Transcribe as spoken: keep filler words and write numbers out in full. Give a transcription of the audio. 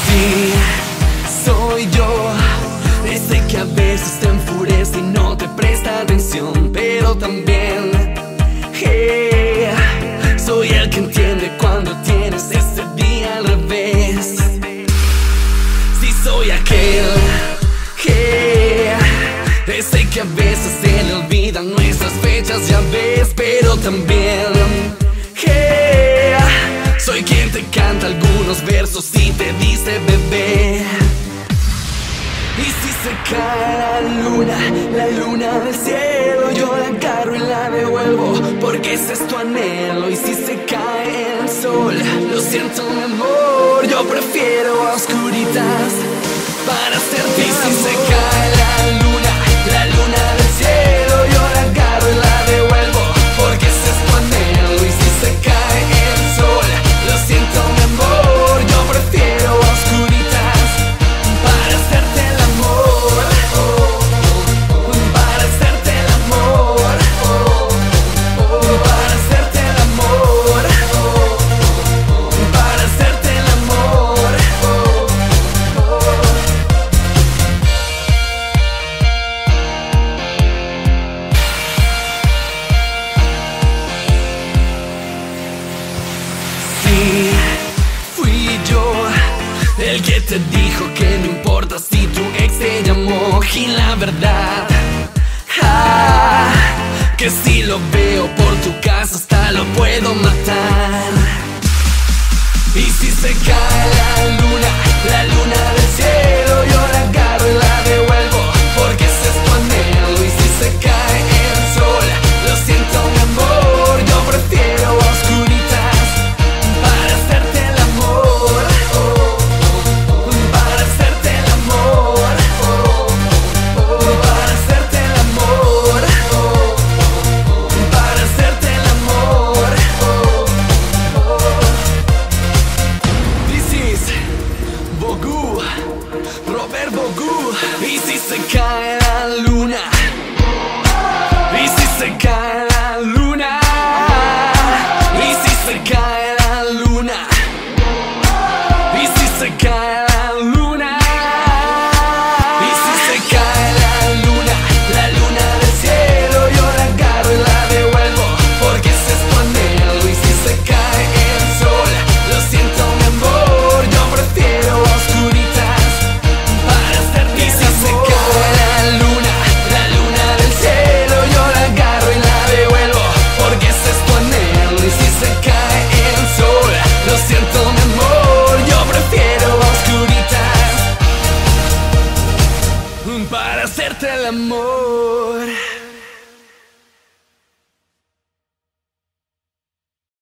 Sí, soy yo, ese que a veces te enfurece y no te presta atención, pero también hey, soy el que entiende cuando tienes ese día al revés. Sí, soy aquel hey, ese que a veces se le olvidan nuestras fechas, ya ves, pero también hey, soy quien te canta algunos versos y te dice bebé. Y si se cae la luna, la luna del cielo, yo la agarro y la devuelvo, porque ese es tu anhelo. Y si se cae el sol, lo siento mi amor, yo prefiero a oscuritas para hacerte. Y si se cae la luna, la luna del cielo, yo la agarro y la devuelvo, porque ese es tu anhelo. Y si se cae el sol, lo siento mi amor, yo prefiero a oscuritas para hacerte el amor, para hacerte el amor, para hacerte el amor, para hacerte el amor. Sí, fui yo el que te dijo que no importa si tu ex te llamó. Y la verdad, ah, que si lo veo por tu casa hasta lo puedo matar. Y si se cae la luna, la luna del cielo, yo la agarro y la devuelvo, porque ese es tu anhelo. Y si se cae el sol, lo siento mi amor, yo prefiero a oscuritas para hacerte el amor, para hacerte el amor, para hacerte el amor, para hacerte el amor. This is Bogu, Robert Bogu. Y si se cae la luna, y si se cae la luna, y si se cae la luna, y si se cae la luna, y si se cae la luna, la luna del cielo, yo la agarro y la devuelvo, porque ese es tu anhelo. Y si se cae el sol, lo siento mi amor, yo prefiero a oscuritas para hacerte. Y si se cae la luna, la luna del cielo, yo la agarro y la devuelvo, porque ese es tu anhelo. Y si se cae el sol, lo siento mi amor, yo prefiero a oscuritas para hacerte el amor.